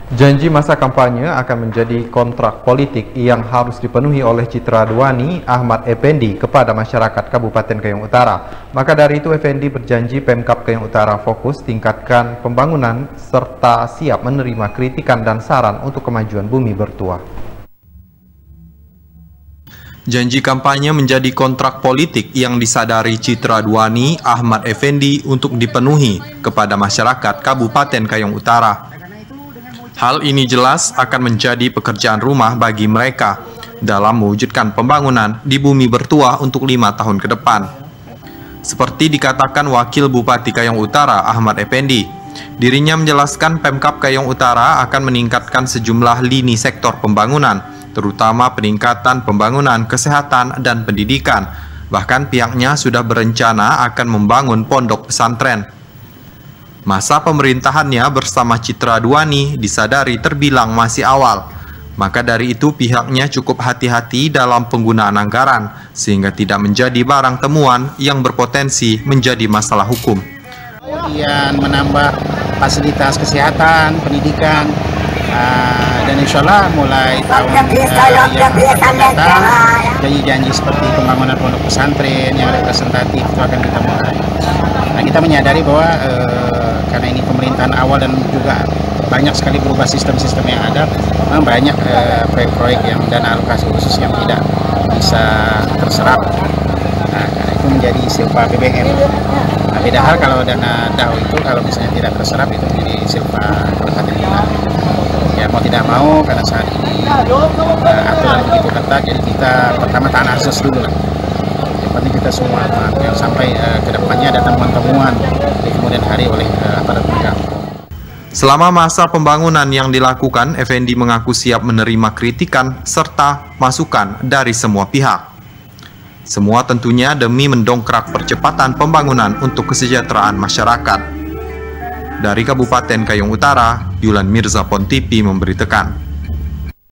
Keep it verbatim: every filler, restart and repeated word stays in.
Janji masa kampanye akan menjadi kontrak politik yang harus dipenuhi oleh Citra Duani Ahmad Effendi kepada masyarakat Kabupaten Kayong Utara. Maka dari itu Effendi berjanji Pemkab Kayong Utara fokus tingkatkan pembangunan serta siap menerima kritikan dan saran untuk kemajuan bumi bertuah. Janji kampanye menjadi kontrak politik yang disadari Citra Duani Ahmad Effendi untuk dipenuhi kepada masyarakat Kabupaten Kayong Utara. Hal ini jelas akan menjadi pekerjaan rumah bagi mereka dalam mewujudkan pembangunan di bumi bertuah untuk lima tahun ke depan. Seperti dikatakan Wakil Bupati Kayong Utara Ahmad Effendi, dirinya menjelaskan Pemkab Kayong Utara akan meningkatkan sejumlah lini sektor pembangunan, terutama peningkatan pembangunan kesehatan dan pendidikan. Bahkan pihaknya sudah berencana akan membangun pondok pesantren. Masa pemerintahannya bersama Citra Duani disadari terbilang masih awal. Maka dari itu pihaknya cukup hati-hati dalam penggunaan anggaran, sehingga tidak menjadi barang temuan yang berpotensi menjadi masalah hukum. Kemudian menambah fasilitas kesehatan, pendidikan, uh, dan insya Allah mulai tahun uh, yang akan datang, janji-janji seperti pembangunan pondok pesantren yang representatif itu akan kita mulai. Nah, kita menyadari bahwa uh, karena ini pemerintahan awal dan juga banyak sekali berubah sistem-sistem yang ada, memang banyak proyek-proyek uh, yang dana alokasi khusus yang tidak bisa terserap. Nah, karena itu menjadi silpa A P B N. Nah, beda hal kalau dana D A O itu kalau misalnya tidak terserap itu menjadi silpa kabupaten kita. Ya mau tidak mau karena saat ini uh, aturan begitu ketat, jadi kita pertama tahan azas dulu lah. Yang penting kita semua yang sampai uh, ke depannya ada temuan-temuan di kemudian hari oleh uh, aparat penegak. Selama masa pembangunan yang dilakukan, Effendi mengaku siap menerima kritikan serta masukan dari semua pihak. Semua tentunya demi mendongkrak percepatan pembangunan untuk kesejahteraan masyarakat. Dari Kabupaten Kayong Utara, Yulan Mirza Pontipi memberitakan.